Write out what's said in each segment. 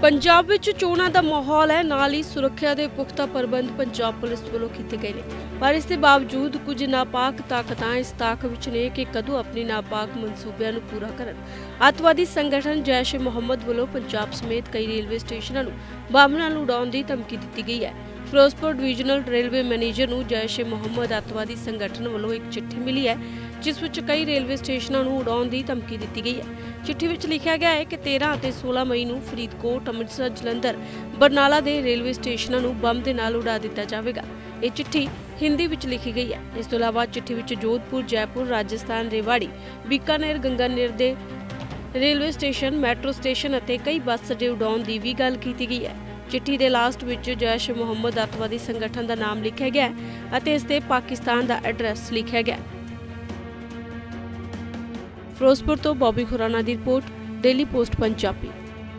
पंजाब विच चोणां दा माहौल है, नाल ही सुरक्षा के पुख्ता प्रबंध पंजाब पुलिस वालों कीते गए हैं। पर इस दे बावजूद कुछ नापाक ताकतां इस ताक विच ने कि कदों अपनी नापाक मनसूबिਆਂ ਨੂੰ पूरा करन। अतवादी संगठन जैश ए मोहम्मद वालों पंजाब समेत कई रेलवे स्टेशनों ਨੂੰ ਬੰਬ ਨਾਲ ਉਡਾਉਣ ਦੀ ਧਮਕੀ ਦਿੱਤੀ ਗਈ है। ਫਿਰੋਜ਼ਪੁਰ डिवीजनल रेलवे मैनेजर ਨੂੰ जैश ए मोहम्मद अतवादी संगठन वालों एक चिट्ठी मिली है, जिस विच कई रेलवे स्टेशनों ਨੂੰ ਉਡਾਉਣ ਦੀ ਧਮਕੀ ਦਿੱਤੀ गई है। चिट्ठी विच लिखा गया है कि 13 ਅਤੇ 16 मई ਨੂੰ ਫਰੀਦਕੋਟ, ਅੰਮ੍ਰਿਤਸਰ, ਜਲੰਧਰ, ਬਰਨਾਲਾ ਦੇ रेलवे स्टेशनों ਨੂੰ ਬੰਬ ਦੇ ਨਾਲ ਉਡਾ ਦਿੱਤਾ ਜਾਵੇਗਾ। ਇਹ चिट्ठी हिंदी विच लिखी गई है। इस तो इलावा चिट्ठी विच जोधपुर, जयपुर, राजस्थान, रेवाड़ी, बीकानेर, गंगानेर दे रेलवे स्टेशन, मैट्रो स्टेशन ਅਤੇ कई बस अड्डे उडाउण ਦੀ भी गल की गई है। चिट्ठी ਦੇ लास्ट विच जैश ए मोहम्मद अतवादी संगठन का नाम लिखा गया है ਅਤੇ इस ते पाकिस्तान का एड्रैस लिखा गया। ਫਿਰੋਜ਼ਪੁਰ ਤੋਂ बॉबी खुराना की रिपोर्ट, डेली पोस्ट पंजाबी।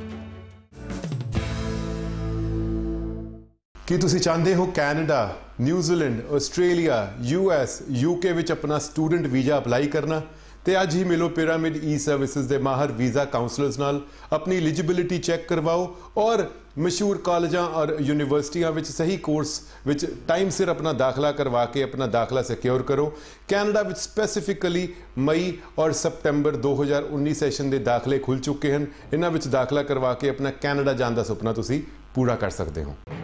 ਕੀ ਤੁਸੀਂ ਚਾਹੁੰਦੇ ਹੋ Canada, New Zealand, Australia, US, UK ਵਿੱਚ ਆਪਣਾ ਸਟੂਡੈਂਟ ਵੀਜ਼ਾ ਅਪਲਾਈ ਕਰਨਾ? ਤੇ ਅੱਜ ਹੀ ਮਿਲੋ ਪਿਰਾਮਿਡ ਈ-ਸਰਵਿਸਿਜ਼ ਦੇ ਮਾਹਰ ਵੀਜ਼ਾ ਕਾਉਂਸਲਰਸ ਨਾਲ, ਆਪਣੀ ਐਲੀਜੀਬਿਲਿਟੀ ਚੈੱਕ ਕਰਵਾਓ ਔਰ ਮਸ਼ਹੂਰ ਕਾਲਜਾਂ ਔਰ ਯੂਨੀਵਰਸਿਟੀਆਂ ਵਿੱਚ ਸਹੀ ਕੋਰਸ ਵਿੱਚ ਟਾਈਮ ਸਿਰ ਆਪਣਾ ਦਾਖਲਾ ਕਰਵਾ ਕੇ ਆਪਣਾ ਦਾਖਲਾ ਸਿਕਿਉਰ ਕਰੋ। ਕੈਨੇਡਾ ਵਿੱਚ ਸਪੈਸੀਫਿਕਲੀ ਮਈ ਔਰ ਸਤੰਬਰ 2019 ਸੈਸ਼ਨ ਦੇ ਦਾਖਲੇ ਖੁੱਲ੍ਹ ਚੁੱਕੇ ਹਨ। ਇਹਨਾਂ ਵਿੱਚ ਦਾਖਲਾ ਕਰਵਾ ਕੇ ਆਪਣਾ ਕੈਨੇਡਾ ਜਾਣ ਦਾ ਸੁਪਨਾ ਤੁਸੀਂ ਪੂਰਾ ਕਰ ਸਕਦੇ ਹੋ।